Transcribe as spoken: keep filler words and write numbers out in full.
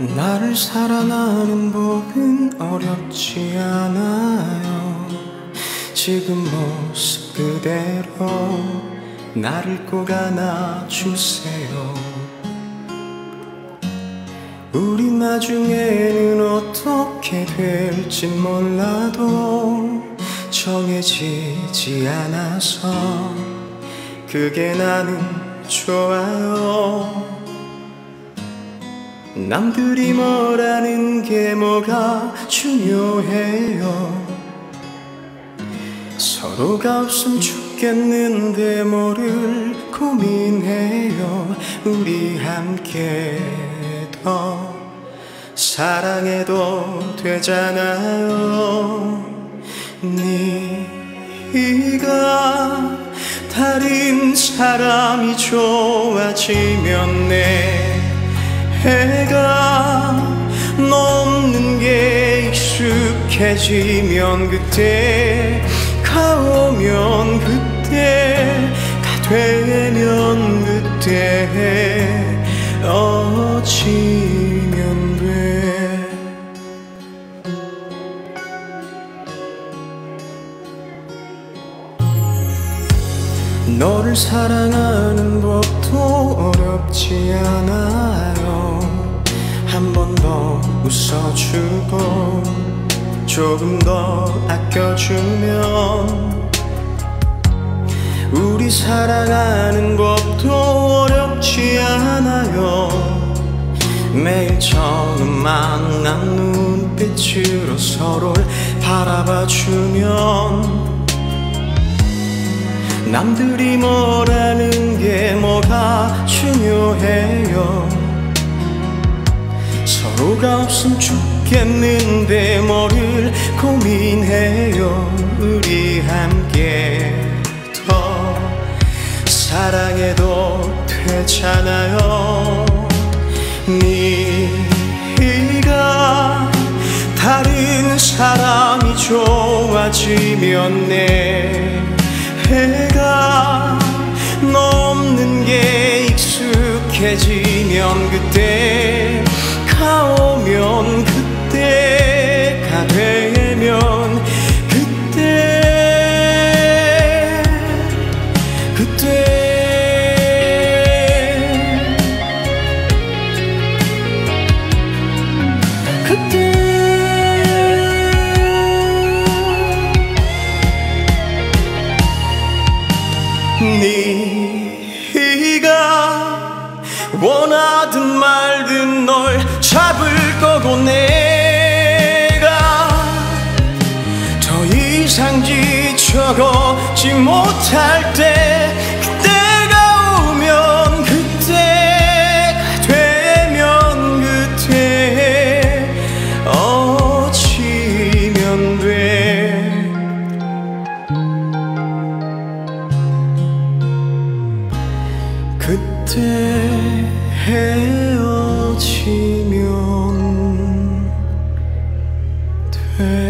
나를 사랑하는 법은 어렵지 않아요. 지금 모습 그대로 나를 꼭 안아주세요. 우리 나중에는 어떻게 될진 몰라도 정해지지 않아서 그게 나는 좋아요. 남들이 뭐라는 게 뭐가 중요해요. 서로가 없으면 죽겠는데 뭐를 고민해요. 우리 함께 더 사랑해도 되잖아요. 네가 다른 사람이 좋아지면 내 해가 넘는 게 익숙해지면 그때가 오면 그때가 되면 그때 어찌면 돼. 너를 사랑하는 법도 어렵지 않아요. 한 번 더 웃어주고 조금 더 아껴주면 우리 사랑하는 법도 어렵지 않아요. 매일 처음 만난 눈빛으로 서로를 바라봐주면 남들이 뭐라는 게 뭐가 중요해요. 서로가 없으면 죽겠는데 뭐를 고민해요. 우리 함께 더 사랑해도 되잖아요. 네가 다른 사람이 좋아지면 내 해가 넘는 게 익숙해지면 그때가 오면 그때가 되면 그때 그때 그때 네가 원하든 말든 널 잡을 거고 내가 더 이상 지쳐 걷지 못할 때 그때가 오면 그때가 되면 그때 어찌면 돼. 그때 헤어지면 돼.